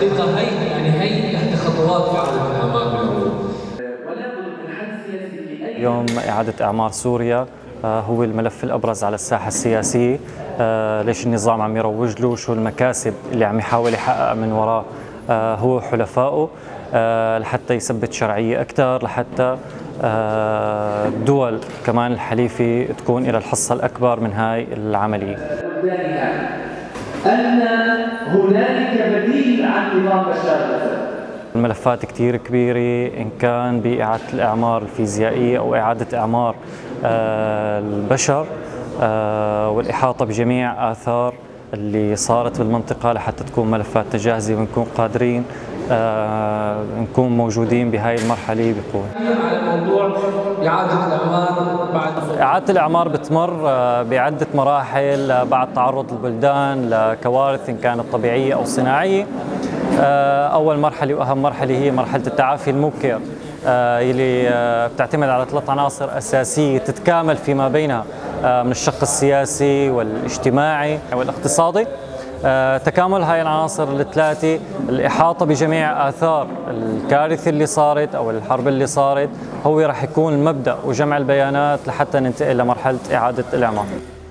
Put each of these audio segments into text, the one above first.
الحقيقة هي إحدى خطوات في إعادة الأعمار بالعموم. اليوم إعادة إعمار سوريا هو الملف الأبرز على الساحة السياسية. ليش النظام عم يروج له، شو المكاسب اللي عم يحاول يحقق من وراه هو وحلفائه، لحتى يثبت شرعية أكثر، لحتى الدول كمان الحليفة تكون إلى الحصة الأكبر من هاي العملية. أن هنالك بديل عن نظام بشار الأسد. الملفات كتير كبيرة، إن كان بإعادة الإعمار الفيزيائية أو إعادة إعمار البشر والإحاطة بجميع آثار اللي صارت بالمنطقة، لحتى تكون ملفاتنا جاهزة ونكون قادرين نكون موجودين بهاي المرحلة بقوة. على موضوع إعادة الأعمار، إعادة الإعمار بتمر بعدة مراحل بعد تعرض البلدان لكوارث إن كانت طبيعية أو صناعية. أول مرحلة وأهم مرحلة هي مرحلة التعافي المبكر، يلي بتعتمد على 3 عناصر أساسية تتكامل فيما بينها من الشق السياسي والاجتماعي والاقتصادي. تكامل هاي العناصر الثلاثة، الإحاطة بجميع آثار الكارثة اللي صارت أو الحرب اللي صارت، هو رح يكون المبدأ وجمع البيانات لحتى ننتقل لمرحلة إعادة الإعمار.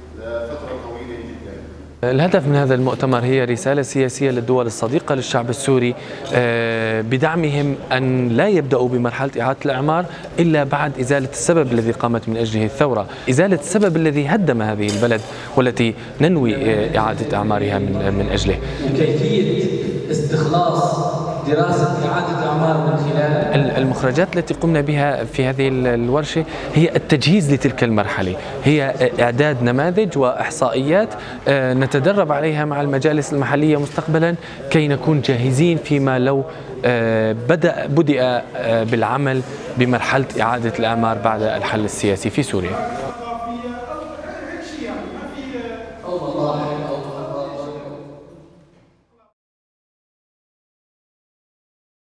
الهدف من هذا المؤتمر هي رسالة سياسية للدول الصديقة للشعب السوري بدعمهم أن لا يبدأوا بمرحلة إعادة الإعمار إلا بعد إزالة السبب الذي قامت من أجله الثورة، إزالة السبب الذي هدم هذه البلد والتي ننوي إعادة إعمارها من أجله. كيفية استخلاص دراسة إعادة إعمار من خلال المخرجات التي قمنا بها في هذه الورشة هي التجهيز لتلك المرحلة، هي إعداد نماذج وإحصائيات نتدرب عليها مع المجالس المحلية مستقبلا كي نكون جاهزين فيما لو بدأ بالعمل بمرحلة إعادة الإعمار بعد الحل السياسي في سوريا.